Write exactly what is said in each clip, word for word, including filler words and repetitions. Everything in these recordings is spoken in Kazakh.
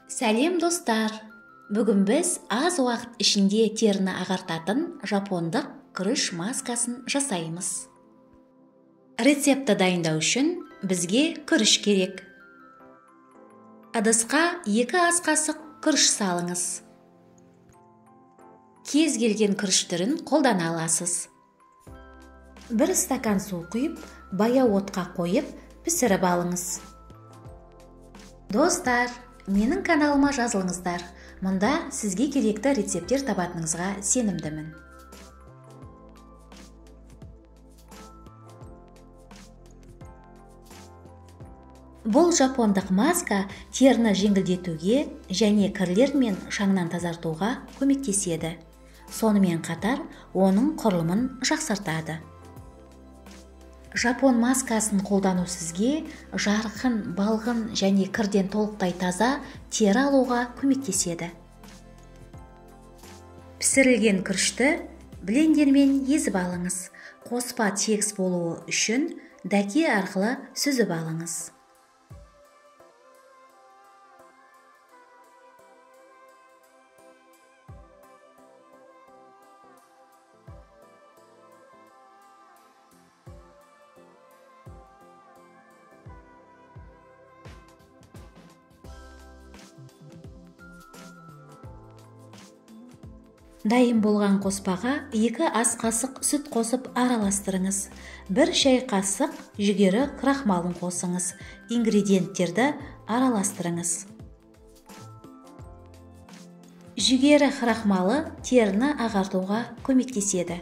Сәлем достар! Бүгін біз аз уақыт ішінде теріні ағартатын жапондық күріш маскасын жасаймыз. Рецепті дайындау үшін бізге күріш керек. Ыдысқа екі ас қасық күріш салыңыз. Кез келген күріш түрін қолдана аласыз. Бір стакан су құйып, баяу отқа қойып, пісіріп алыңыз. Достар, менің каналыма жазылыңыздар. Мұнда сізге керекті рецептер табатыныңызға сенімдімін. Бұл жапондық маска теріні жеңілдетуге және кірлер мен шаңнан тазартуға көмектеседі. Сонымен қатар, оның құрылымын жақсартады. Жапон маскасын қолдану сізге жарқын, балғын және кірден толықтай таза тері алуға көмектеседі. Пісірілген күрішті блендермен езіп алыңыз. Қоспа тегіс болуы үшін дәке арқылы сүзіп алыңыз. Дайын болған қоспаға екі ас қасық сүт қосып араластырыңыз. Бір шай қасық жүгері крахмалын қосыңыз. Ингредиенттерді араластырыңыз. Жүгері крахмалы теріні ағартуға көмектеседі.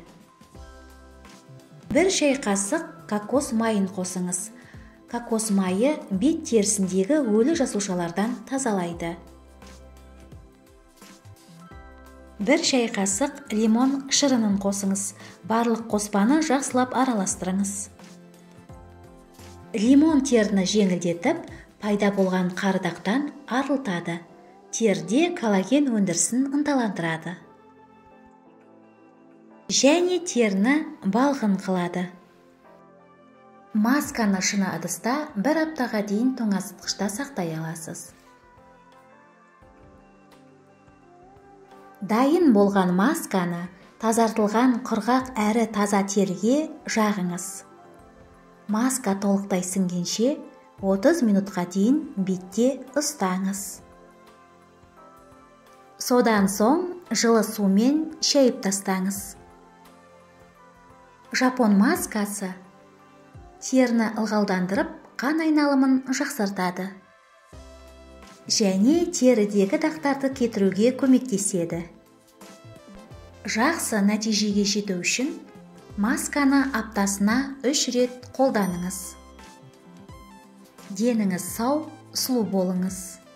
Бір шай қасық кокос майын қосыңыз. Кокос майы бет терісіндегі өлі жасушалардан тазалайды. Бір шай қасық лимон шырынын қосыңыз. Барлық қоспаны жақсылап араластырыңыз. Лимон теріні жеңілдетіп, пайда болған қарыдақтан арылтады. Теріде коллаген өндірісін ынталандырады. Және теріні балғын қылады. Масканы шыны ыдыста бір аптаға дейін тоңазытқышта сақтай аласыз. Дайын болған масканы тазартылған құрғақ әрі таза теріге жағыңыз. Маска толықтай сіңгенше отыз минутқа дейін бетте ұстаңыз. Содан соң жылы сумен шайып тастаңыз. Жапон маскасы теріні ылғалдандырып, қан айналымын жақсартады. Және терідегі дақтарды кетіруге көмектеседі. Жақсы нәтижеге жету үшін масканы аптасына үш рет қолданыңыз. Деніңіз сау, сұлу болыңыз.